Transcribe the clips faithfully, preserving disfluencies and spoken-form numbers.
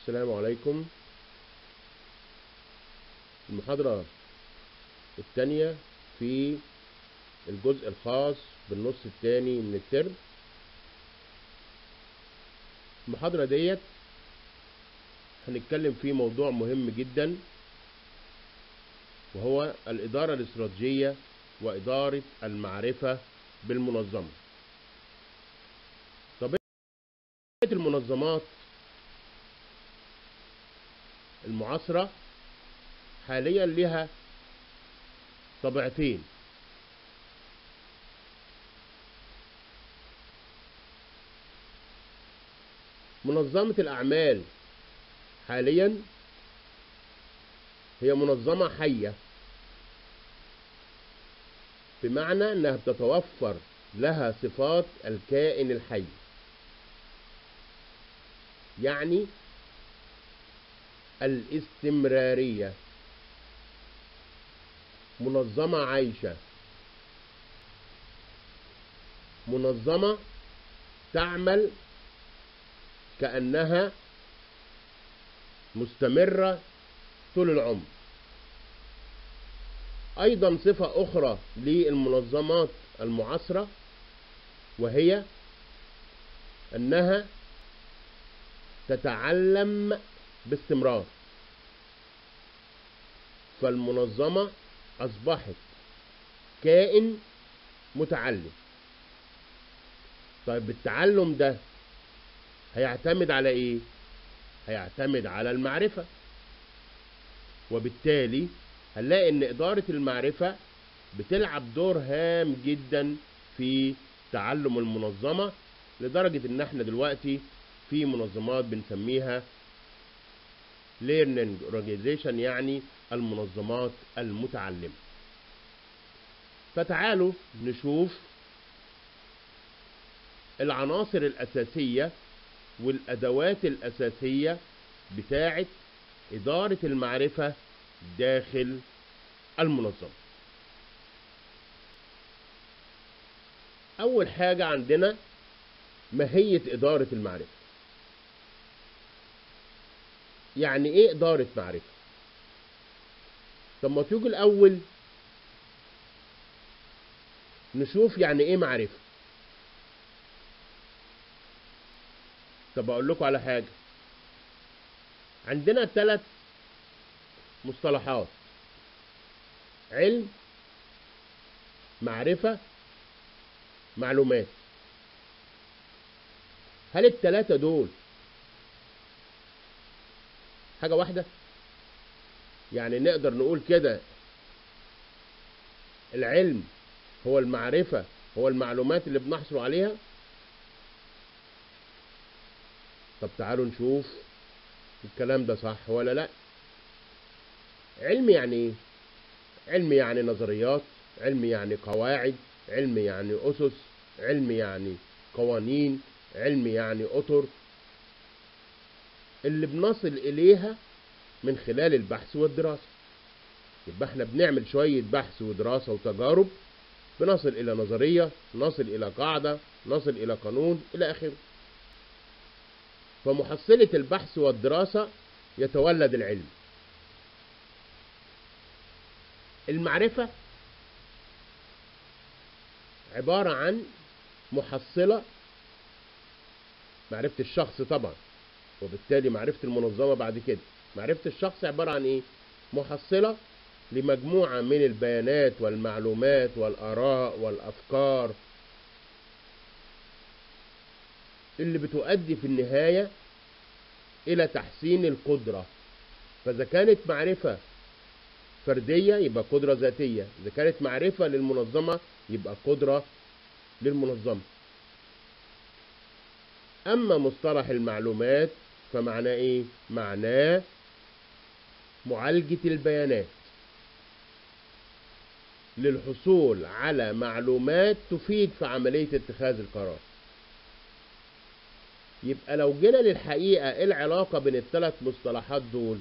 السلام عليكم. المحاضرة الثانية في الجزء الخاص بالنص الثاني من الترم. المحاضرة ديت هنتكلم في موضوع مهم جدا، وهو الإدارة الاستراتيجية وإدارة المعرفة بالمنظمة. طبيعة المنظمات المعاصرة حاليا لها طبيعتين. منظمة الأعمال حاليا هي منظمة حية، بمعنى أنها بتتوفر لها صفات الكائن الحي، يعني الاستمرارية. منظمة عايشة، منظمة تعمل كأنها مستمرة طول العمر. أيضا صفة أخرى للمنظمات المعاصرة وهي أنها تتعلم باستمرار. فالمنظمة أصبحت كائن متعلم. طيب التعلم ده هيعتمد على إيه؟ هيعتمد على المعرفة، وبالتالي هنلاقي إن إدارة المعرفة بتلعب دور هام جدا في تعلم المنظمة، لدرجة إن احنا دلوقتي في منظمات بنسميها learning organization، يعني المنظمات المتعلمة. فتعالوا نشوف العناصر الأساسية والأدوات الأساسية بتاعة إدارة المعرفة داخل المنظمة. أول حاجة عندنا ماهية إدارة المعرفة. يعني إيه إدارة معرفة؟ طب ما تيجي الأول نشوف يعني إيه معرفة. طب أقول لكم على حاجة. عندنا ثلاث مصطلحات: علم، معرفة، معلومات. هل الثلاثة دول حاجة واحدة؟ يعني نقدر نقول كده العلم هو المعرفة هو المعلومات اللي بنحصل عليها؟ طب تعالوا نشوف الكلام ده صح ولا لا. علم يعني ايه؟ علم يعني نظريات، علم يعني قواعد، علم يعني أسس، علم يعني قوانين، علم يعني أطر اللي بنصل إليها من خلال البحث والدراسة. يبقى احنا بنعمل شوية بحث ودراسة وتجارب، بنصل إلى نظرية، نصل إلى قاعدة، نصل إلى قانون، إلى آخره. فمحصلة البحث والدراسة يتولد العلم. المعرفة عبارة عن محصلة، معرفة الشخص طبعا، وبالتالي معرفة المنظمة بعد كده. معرفة الشخص عبارة عن ايه؟ محصلة لمجموعة من البيانات والمعلومات والآراء والأفكار اللي بتؤدي في النهاية إلى تحسين القدرة. فإذا كانت معرفة فردية يبقى قدرة ذاتية، إذا كانت معرفة للمنظمة يبقى قدرة للمنظمة. أما مصطلح المعلومات فمعناه إيه؟ معناه معالجة البيانات للحصول على معلومات تفيد في عملية اتخاذ القرار. يبقى لو جينا للحقيقة إيه العلاقة بين الثلاث مصطلحات دول؟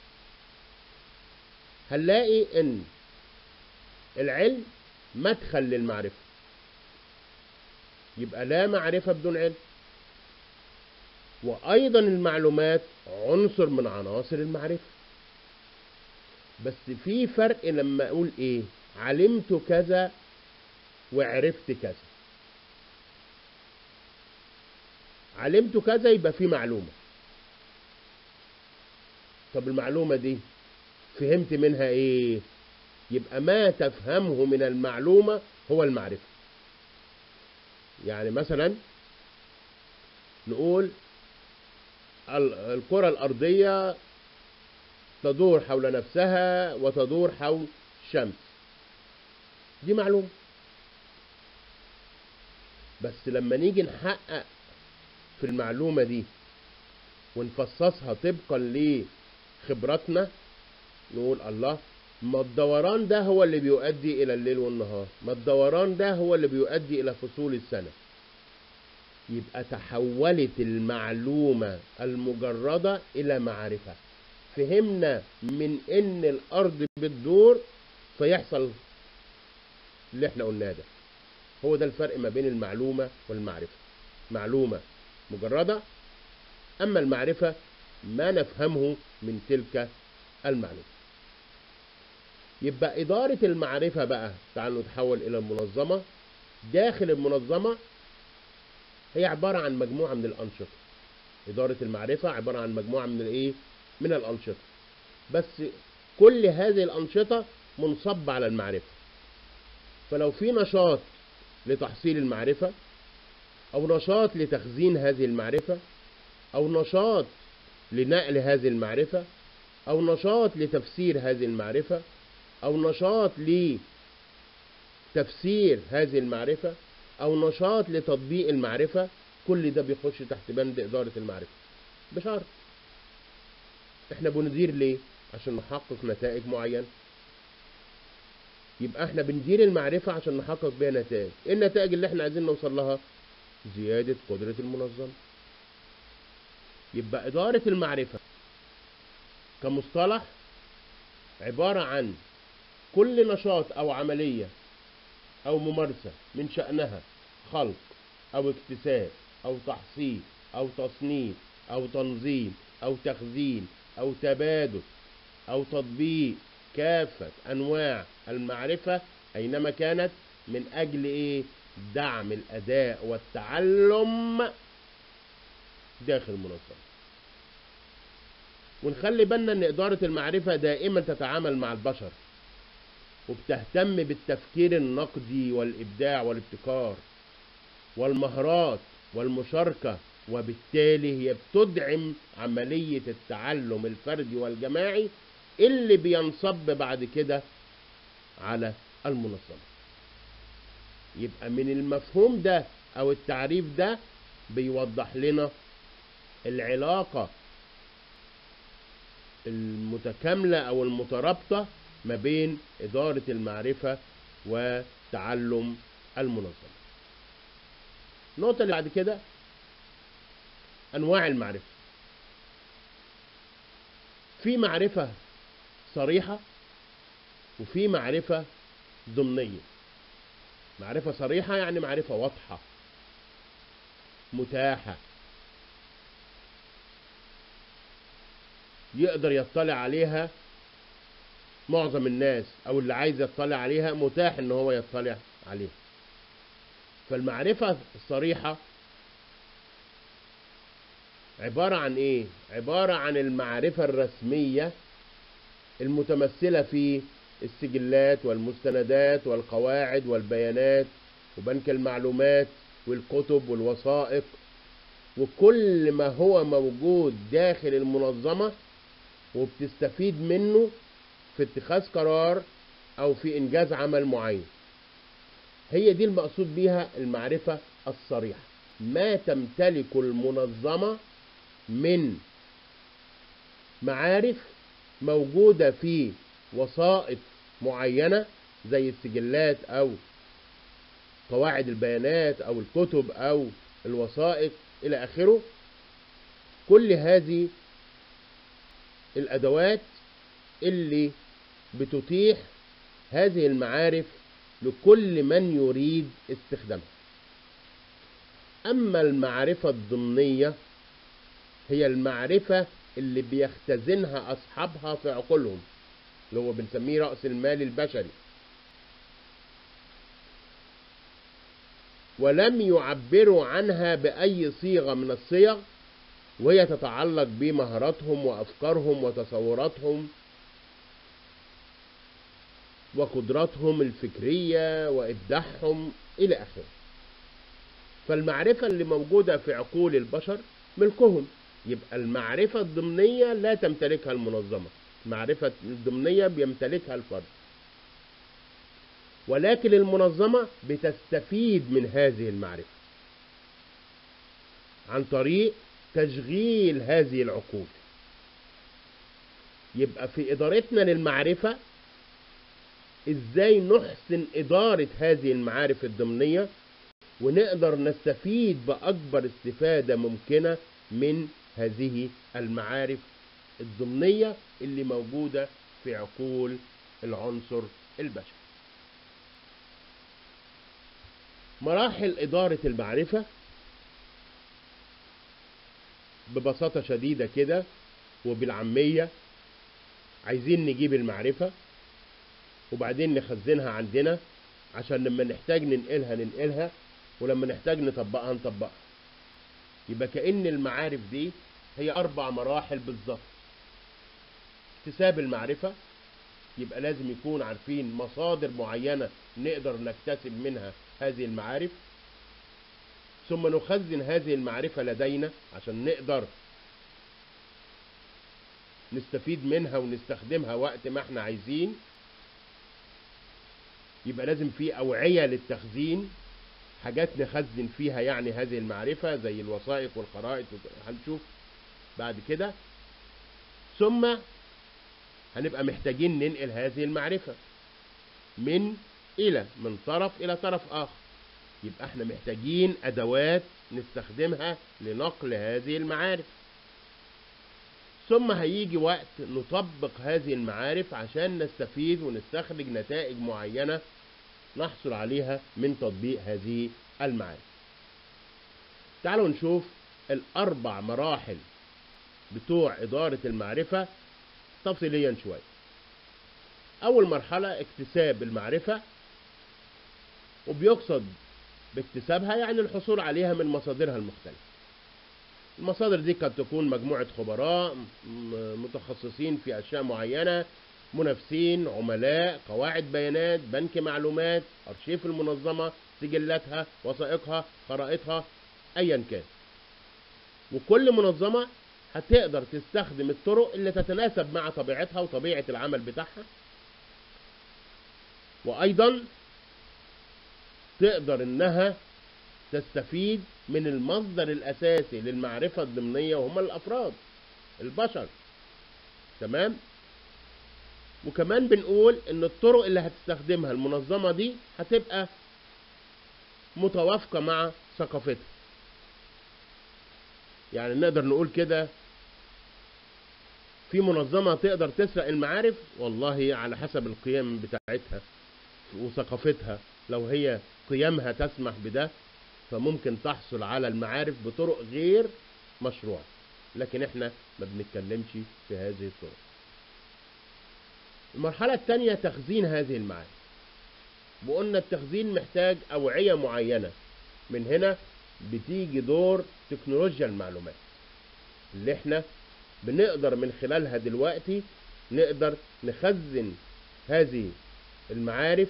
هنلاقي إن العلم مدخل للمعرفة. يبقى لا معرفة بدون علم. وأيضا المعلومات عنصر من عناصر المعرفة. بس في فرق لما أقول إيه؟ علمت كذا وعرفت كذا. علمت كذا يبقى في معلومة. طب المعلومة دي فهمت منها إيه؟ يبقى ما تفهمه من المعلومة هو المعرفة. يعني مثلا نقول الكرة الأرضية تدور حول نفسها وتدور حول الشمس. دي معلومة. بس لما نيجي نحقق في المعلومة دي ونفصصها طبقا لخبراتنا نقول الله، ما الدوران ده هو اللي بيؤدي إلى الليل والنهار، ما الدوران ده هو اللي بيؤدي إلى فصول السنة. يبقى تحولت المعلومة المجردة إلى معرفة. فهمنا من إن الأرض بتدور فيحصل اللي احنا قلناه ده. هو ده الفرق ما بين المعلومة والمعرفة. معلومة مجردة، أما المعرفة ما نفهمه من تلك المعلومة. يبقى إدارة المعرفة بقى تعالوا نتحول إلى المنظمة. داخل المنظمة هي عبارة عن مجموعة من الأنشطة. إدارة المعرفة عبارة عن مجموعة من الإيه؟ من الأنشطة. بس كل هذه الأنشطة منصبة على المعرفة. فلو في نشاط لتحصيل المعرفة، أو نشاط لتخزين هذه المعرفة، أو نشاط لنقل هذه المعرفة، أو نشاط لتفسير هذه المعرفة، أو نشاط لتفسير هذه المعرفة، أو نشاط لتطبيق المعرفة، كل ده بيخش تحت بند إدارة المعرفة. بشرط احنا بندير ليه؟ عشان نحقق نتائج معينة. يبقى احنا بندير المعرفة عشان نحقق بيها نتائج. ايه النتائج اللي احنا عايزين نوصل لها؟ زيادة قدرة المنظمة. يبقى إدارة المعرفة كمصطلح عبارة عن كل نشاط أو عملية أو ممارسة من شأنها خلق أو اكتساب أو تحصيل أو تصنيف أو تنظيم أو تخزين أو تبادل أو تطبيق كافة أنواع المعرفة أينما كانت من أجل إيه؟ دعم الأداء والتعلم داخل المنظمة. ونخلي بالنا أن إدارة المعرفة دائما تتعامل مع البشر، وبتهتم بالتفكير النقدي والإبداع والابتكار والمهارات والمشاركة، وبالتالي هي بتدعم عملية التعلم الفردي والجماعي اللي بينصب بعد كده على المنظمة. يبقى من المفهوم ده أو التعريف ده بيوضح لنا العلاقة المتكاملة أو المترابطة ما بين إدارة المعرفة وتعلم المنظمة. النقطة اللي بعد كده أنواع المعرفة. في معرفة صريحة وفي معرفة ضمنية. معرفة صريحة يعني معرفة واضحة متاحة يقدر يطلع عليها معظم الناس، أو اللي عايز يطلع عليها متاح إن هو يطلع عليها. فالمعرفة الصريحة عبارة عن إيه؟ عبارة عن المعرفة الرسمية المتمثلة في السجلات والمستندات والقواعد والبيانات وبنك المعلومات والكتب والوثائق وكل ما هو موجود داخل المنظمة وبتستفيد منه في اتخاذ قرار أو في إنجاز عمل معين. هي دي المقصود بيها المعرفة الصريحة. ما تمتلك المنظمة من معارف موجودة في وثائق معينة زي السجلات أو قواعد البيانات أو الكتب أو الوثائق إلى آخره. كل هذه الأدوات اللي بتتيح هذه المعارف لكل من يريد استخدامها. أما المعرفة الضمنية هي المعرفة اللي بيختزنها أصحابها في عقولهم، اللي هو بنسميه رأس المال البشري، ولم يعبروا عنها بأي صيغة من الصيغ، وهي تتعلق بمهاراتهم وأفكارهم وتصوراتهم وقدراتهم الفكرية وإبداعهم إلى آخره. فالمعرفة اللي موجودة في عقول البشر ملكهم. يبقى المعرفة الضمنية لا تمتلكها المنظمة، المعرفة الضمنية بيمتلكها الفرد، ولكن المنظمة بتستفيد من هذه المعرفة عن طريق تشغيل هذه العقول. يبقى في إدارتنا للمعرفة إزاي نحسن إدارة هذه المعارف الضمنية ونقدر نستفيد بأكبر استفادة ممكنة من هذه المعارف الضمنية اللي موجودة في عقول العنصر البشري. مراحل إدارة المعرفة ببساطة شديدة كده وبالعامية، عايزين نجيب المعرفة وبعدين نخزنها عندنا عشان لما نحتاج ننقلها ننقلها، ولما نحتاج نطبقها نطبقها. يبقى كأن المعارف دي هي أربع مراحل بالظبط. اكتساب المعرفة، يبقى لازم يكون عارفين مصادر معينة نقدر نكتسب منها هذه المعارف، ثم نخزن هذه المعرفة لدينا عشان نقدر نستفيد منها ونستخدمها وقت ما احنا عايزين. يبقى لازم في أوعية للتخزين، حاجات نخزن فيها يعني هذه المعرفة زي الوثائق والخرائط هنشوف بعد كده. ثم هنبقى محتاجين ننقل هذه المعرفة من إلى من طرف إلى طرف آخر، يبقى احنا محتاجين أدوات نستخدمها لنقل هذه المعارف. ثم هيجي وقت نطبق هذه المعارف عشان نستفيد ونستخرج نتائج معينة نحصل عليها من تطبيق هذه المعارف. تعالوا نشوف الأربع مراحل بتوع إدارة المعرفة تفصيليا شوية. أول مرحلة اكتساب المعرفة، وبيقصد باكتسابها يعني الحصول عليها من مصادرها المختلفة. المصادر دي قد تكون مجموعة خبراء متخصصين في أشياء معينة، منافسين، عملاء، قواعد بيانات، بنك معلومات، أرشيف المنظمة، سجلاتها، وثائقها، خرائطها، أيا كان. وكل منظمة هتقدر تستخدم الطرق اللي تتناسب مع طبيعتها وطبيعة العمل بتاعها، وأيضا تقدر إنها تستفيد من المصدر الأساسي للمعرفة الضمنية وهم الأفراد البشر. تمام؟ وكمان بنقول إن الطرق اللي هتستخدمها المنظمة دي هتبقى متوافقة مع ثقافتها. يعني نقدر نقول كده في منظمة تقدر تسرق المعارف، والله على حسب القيم بتاعتها وثقافتها. لو هي قيمها تسمح بده فممكن تحصل على المعارف بطرق غير مشروعة، لكن احنا ما بنتكلمش في هذه الطرق. المرحلة الثانية تخزين هذه المعارف. وقلنا التخزين محتاج أوعية معينة. من هنا بتيجي دور تكنولوجيا المعلومات اللي احنا بنقدر من خلالها دلوقتي نقدر نخزن هذه المعارف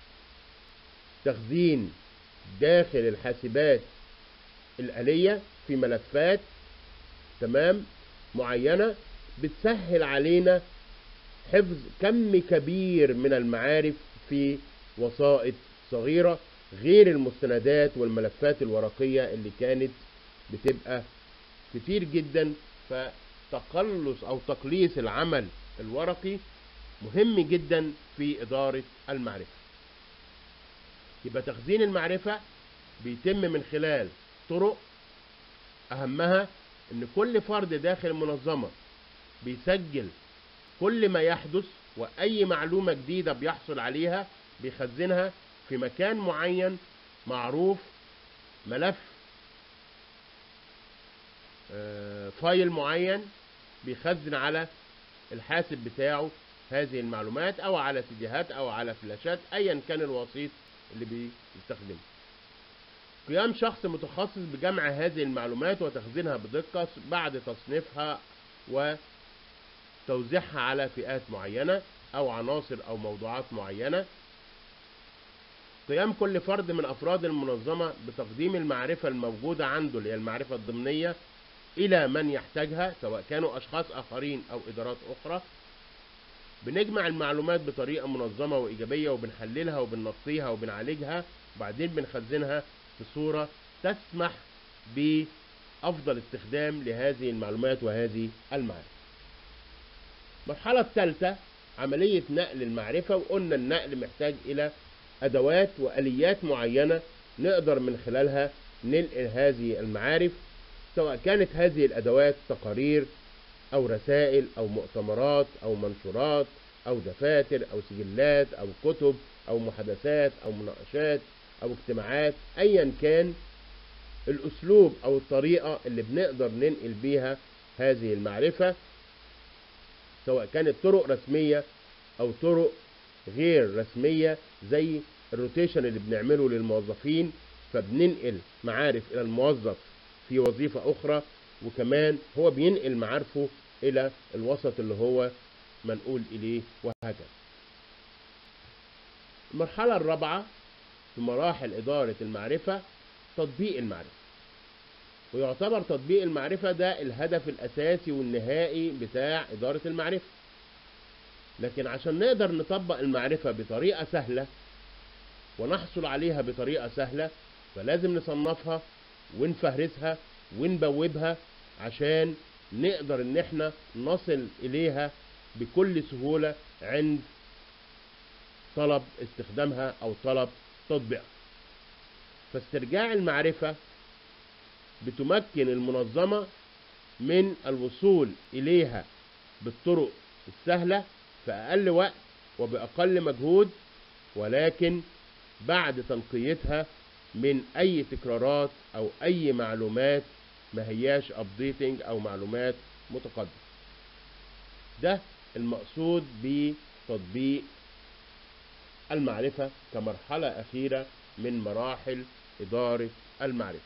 تخزين داخل الحاسبات الآلية في ملفات تمام معينة بتسهل علينا حفظ كم كبير من المعارف في وسائط صغيرة، غير المستندات والملفات الورقية اللي كانت بتبقى كتير جدا. فتقلص أو تقليص العمل الورقي مهم جدا في إدارة المعرفة. يبقى تخزين المعرفة بيتم من خلال طرق، أهمها إن كل فرد داخل المنظمة بيسجل كل ما يحدث، وأي معلومة جديدة بيحصل عليها بيخزنها في مكان معين معروف، ملف فايل معين بيخزن على الحاسب بتاعه هذه المعلومات، او على سيديهات او على فلاشات، ايا كان الوسيط اللي بيستخدمه. قيام شخص متخصص بجمع هذه المعلومات وتخزينها بدقة بعد تصنيفها وتوزيعها على فئات معينة او عناصر او موضوعات معينة. قيام كل فرد من افراد المنظمة بتقديم المعرفة الموجودة عنده اللي هي المعرفة الضمنية الى من يحتاجها، سواء كانوا اشخاص اخرين او ادارات اخرى. بنجمع المعلومات بطريقة منظمة وايجابية، وبنحللها وبننقيها وبنعالجها، وبعدين بنخزنها في صورة تسمح بافضل استخدام لهذه المعلومات وهذه المعارف. المرحلة الثالثة عملية نقل المعرفة، وقلنا النقل محتاج الى ادوات واليات معينة نقدر من خلالها ننقل هذه المعارف، سواء كانت هذه الادوات تقارير او رسائل او مؤتمرات او منشورات او دفاتر او سجلات او كتب او محادثات او مناقشات او اجتماعات. ايا كان الاسلوب او الطريقة اللي بنقدر ننقل بيها هذه المعرفة، سواء كانت طرق رسمية او طرق غير رسمية، زي الروتيشن اللي بنعمله للموظفين، فبننقل معارف الى الموظف في وظيفة اخرى، وكمان هو بينقل معارفه الى الوسط اللي هو منقول اليه، وهكذا. المرحلة الرابعة في مراحل ادارة المعرفة تطبيق المعرفة، ويعتبر تطبيق المعرفة ده الهدف الاساسي والنهائي بتاع ادارة المعرفة. لكن عشان نقدر نطبق المعرفة بطريقة سهلة ونحصل عليها بطريقة سهلة، فلازم نصنفها ونفهرسها ونبوبها عشان نقدر ان احنا نصل اليها بكل سهولة عند طلب استخدامها او طلب تطبيقها. فاسترجاع المعرفة بتمكن المنظمة من الوصول اليها بالطرق السهلة في اقل وقت وباقل مجهود، ولكن بعد تنقيتها من اي تكرارات او اي معلومات ما هياش ابديتنج او معلومات متقدمة. ده المقصود بتطبيق المعرفة كمرحلة اخيرة من مراحل ادارة المعرفة.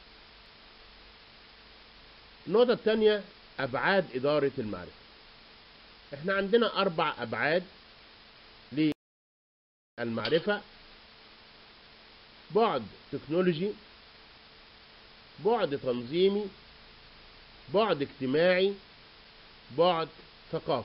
النقطة الثانية ابعاد ادارة المعرفة. احنا عندنا اربع ابعاد للمعرفة: بعد تكنولوجي، بعد تنظيمي، بعد اجتماعي، بعد ثقافي.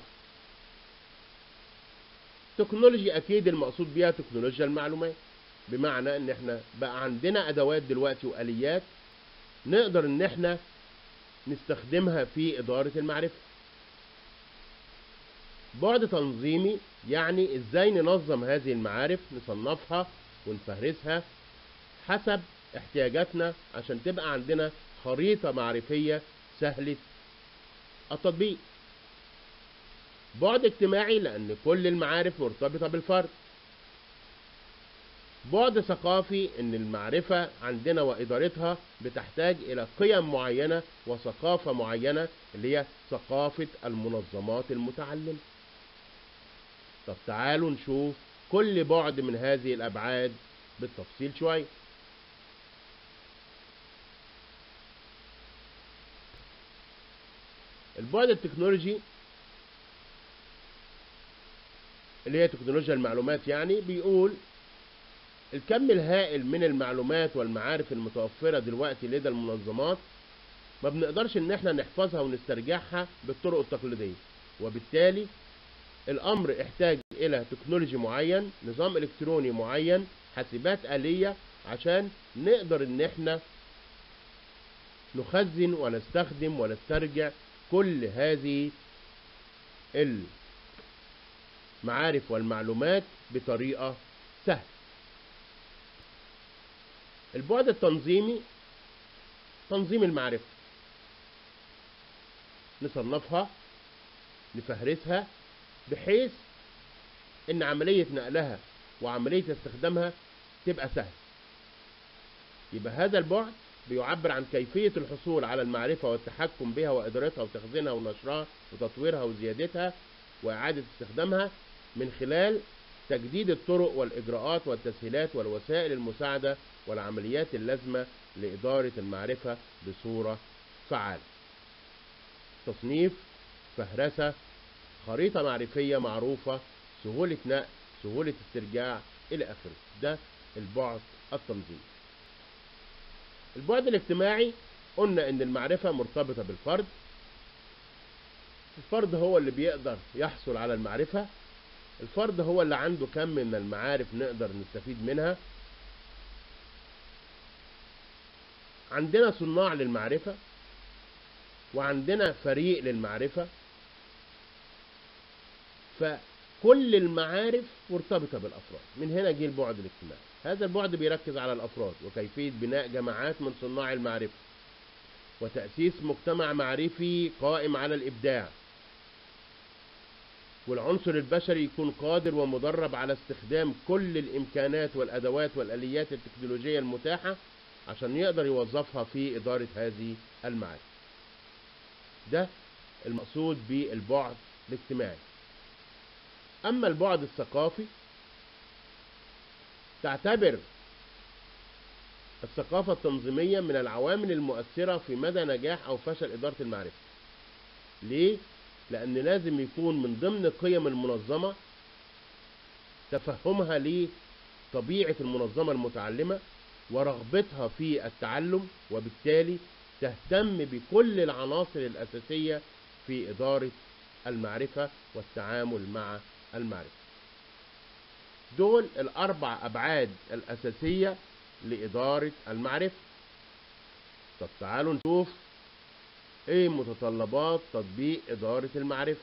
تكنولوجي اكيد المقصود بيها تكنولوجيا المعلومات، بمعنى ان احنا بقى عندنا ادوات دلوقتي واليات نقدر ان احنا نستخدمها في ادارة المعرفة. بعد تنظيمي يعني ازاي ننظم هذه المعارف، نصنفها ونفهرسها حسب احتياجاتنا عشان تبقى عندنا خريطة معرفية سهلة التطبيق. بعد اجتماعي لان كل المعارف مرتبطة بالفرد. بعد ثقافي ان المعرفة عندنا وادارتها بتحتاج الى قيم معينة وثقافة معينة اللي هي ثقافة المنظمات المتعلمة. طب تعالوا نشوف كل بعد من هذه الابعاد بالتفصيل شوية. البعد التكنولوجي اللي هي تكنولوجيا المعلومات، يعني بيقول الكم الهائل من المعلومات والمعارف المتوفرة دلوقتي لدى المنظمات ما بنقدرش ان احنا نحفظها ونسترجعها بالطرق التقليدية، وبالتالي الامر احتاج الى تكنولوجي معين، نظام الكتروني معين، حاسبات آلية، عشان نقدر ان احنا نخزن ونستخدم ونسترجع كل هذه المعارف والمعلومات بطريقة سهلة. البعد التنظيمي تنظيم المعرفة، نصنفها نفهرسها بحيث ان عملية نقلها وعملية استخدامها تبقى سهل. يبقى هذا البعد بيعبر عن كيفية الحصول على المعرفة والتحكم بها وإدارتها وتخزينها ونشرها وتطويرها وزيادتها وإعادة استخدامها من خلال تجديد الطرق والإجراءات والتسهيلات والوسائل المساعدة والعمليات اللازمة لإدارة المعرفة بصورة فعالة. تصنيف، فهرسة، خريطة معرفية معروفة، سهولة نقل، سهولة استرجاع إلى آخره. ده البعد التنظيمي. البعد الاجتماعي، قلنا إن المعرفة مرتبطة بالفرد. الفرد هو اللي بيقدر يحصل على المعرفة. الفرد هو اللي عنده كم من المعارف نقدر نستفيد منها. عندنا صناع للمعرفة وعندنا فريق للمعرفة، فكل المعارف مرتبطة بالأفراد. من هنا جه البعد الاجتماعي. هذا البعد بيركز على الأفراد وكيفية بناء جماعات من صناع المعرفة وتأسيس مجتمع معرفي قائم على الإبداع، والعنصر البشري يكون قادر ومدرب على استخدام كل الإمكانات والأدوات والآليات التكنولوجية المتاحة عشان يقدر يوظفها في إدارة هذه المعارف. ده المقصود بالبعد الاجتماعي. أما البعد الثقافي، تعتبر الثقافة التنظيمية من العوامل المؤثرة في مدى نجاح أو فشل إدارة المعرفة. ليه؟ لأن لازم يكون من ضمن قيم المنظمة تفهمها لطبيعة المنظمة المتعلمة ورغبتها في التعلم، وبالتالي تهتم بكل العناصر الأساسية في إدارة المعرفة والتعامل مع المعرفة. دول الأربع أبعاد الأساسية لإدارة المعرفة. طب تعالوا نشوف إيه متطلبات تطبيق إدارة المعرفة.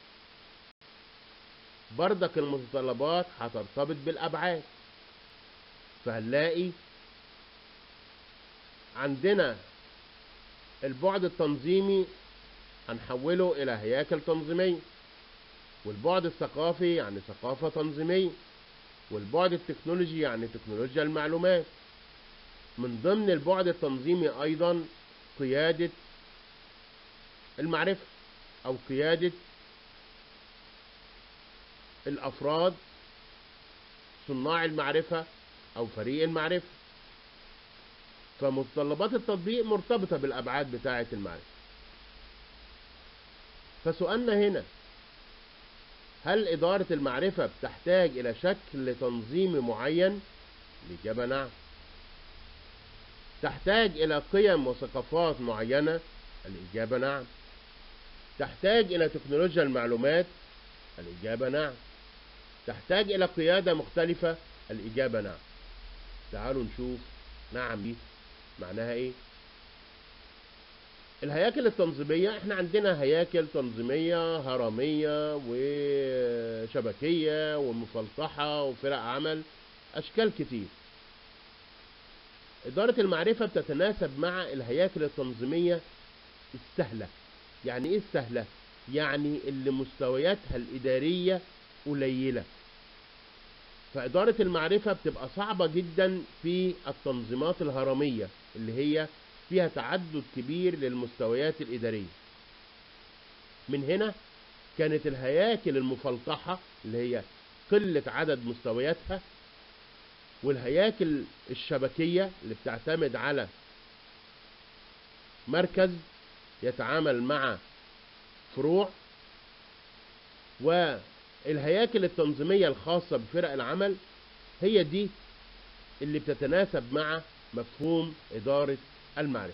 بردك المتطلبات هترتبط بالأبعاد، فهنلاقي عندنا البعد التنظيمي هنحوله إلى هياكل تنظيمية، والبعد الثقافي يعني ثقافة تنظيمية، والبعد التكنولوجي يعني تكنولوجيا المعلومات. من ضمن البعد التنظيمي أيضا قيادة المعرفة أو قيادة الأفراد صناع المعرفة أو فريق المعرفة. فمتطلبات التطبيق مرتبطة بالأبعاد بتاعة المعرفة. فسؤالنا هنا، هل إدارة المعرفة بتحتاج إلى شكل تنظيمي معين؟ الإجابة نعم. تحتاج إلى قيم وثقافات معينة؟ الإجابة نعم. تحتاج إلى تكنولوجيا المعلومات؟ الإجابة نعم. تحتاج إلى قيادة مختلفة؟ الإجابة نعم. تعالوا نشوف نعم دي معناها إيه. الهياكل التنظيمية، احنا عندنا هياكل تنظيمية هرمية وشبكية ومفلطحة وفرق عمل، أشكال كتير. إدارة المعرفة بتتناسب مع الهياكل التنظيمية السهلة. يعني إيه السهلة؟ يعني اللي مستوياتها الإدارية قليلة. فإدارة المعرفة بتبقى صعبة جدا في التنظيمات الهرمية اللي هي فيها تعدد كبير للمستويات الإدارية. من هنا كانت الهياكل المفلطحة اللي هي قلة عدد مستوياتها، والهياكل الشبكية اللي بتعتمد على مركز يتعامل مع فروع، والهياكل التنظيمية الخاصة بفرق العمل هي دي اللي بتتناسب مع مفهوم إدارة المعرفة.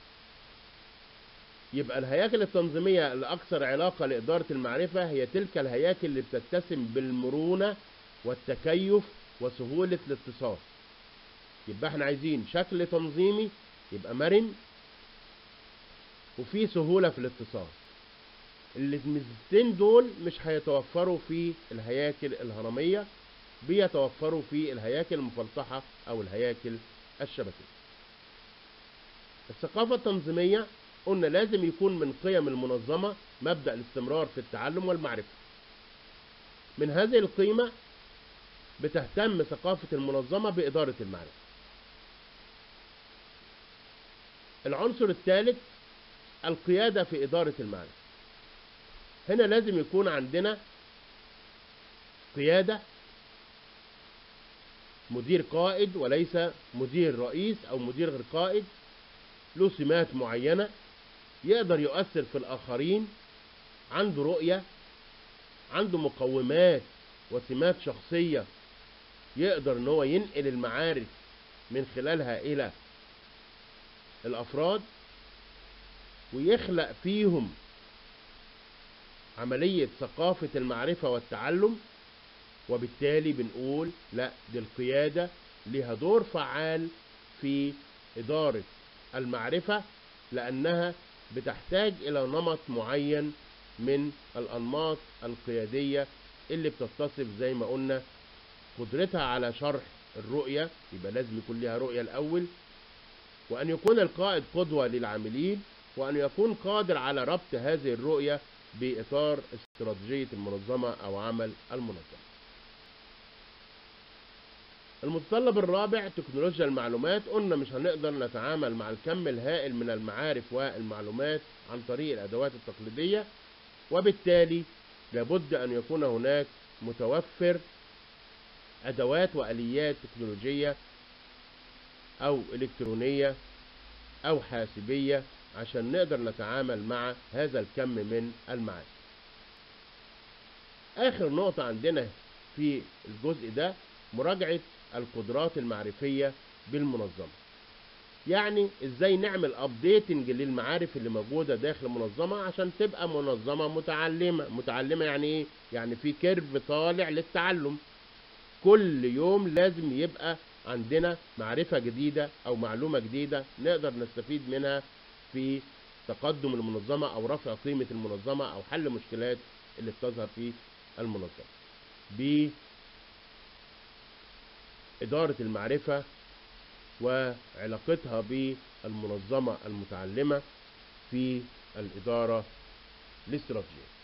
يبقى الهياكل التنظيمية الأكثر علاقة لإدارة المعرفة هي تلك الهياكل اللي بتتسم بالمرونة والتكيف وسهولة الاتصال. يبقى احنا عايزين شكل تنظيمي يبقى مرن وفيه سهولة في الاتصال. الميزتين دول مش هيتوفروا في الهياكل الهرمية، بيتوفروا في الهياكل المفلطحة أو الهياكل الشبكية. الثقافة التنظيمية قلنا لازم يكون من قيم المنظمة مبدأ الاستمرار في التعلم والمعرفة. من هذه القيمة بتهتم ثقافة المنظمة بإدارة المعرفة. العنصر الثالث القيادة في إدارة المعرفة. هنا لازم يكون عندنا قيادة، مدير قائد وليس مدير رئيس أو مدير غير قائد، له سمات معينة يقدر يؤثر في الآخرين، عنده رؤية، عنده مقومات وسمات شخصية يقدر ان هو ينقل المعارف من خلالها الى الافراد ويخلق فيهم عملية ثقافة المعرفة والتعلم. وبالتالي بنقول لا، دي القيادة لها دور فعال في إدارة المعرفة، لأنها بتحتاج إلى نمط معين من الأنماط القيادية اللي بتتصف زي ما قلنا قدرتها على شرح الرؤية، يبقى لازم يكون لها رؤية الأول، وأن يكون القائد قدوة للعاملين، وأن يكون قادر على ربط هذه الرؤية بإطار استراتيجية المنظمة أو عمل المنظمة. المتطلب الرابع تكنولوجيا المعلومات. قلنا مش هنقدر نتعامل مع الكم الهائل من المعارف والمعلومات عن طريق الأدوات التقليدية، وبالتالي لابد أن يكون هناك متوفر أدوات وآليات تكنولوجية أو إلكترونية أو حاسبية عشان نقدر نتعامل مع هذا الكم من المعارف. آخر نقطة عندنا في الجزء ده مراجعة القدرات المعرفية بالمنظمة. يعني ازاي نعمل ابديتنج للمعارف اللي موجودة داخل المنظمة عشان تبقى منظمة متعلمة. متعلمة يعني ايه؟ يعني في كيرف طالع للتعلم، كل يوم لازم يبقى عندنا معرفة جديدة او معلومة جديدة نقدر نستفيد منها في تقدم المنظمة او رفع قيمة المنظمة او حل مشكلات اللي بتظهر في المنظمة. بإدارة المعرفة وعلاقتها بالمنظمة المتعلمة في الإدارة الاستراتيجية.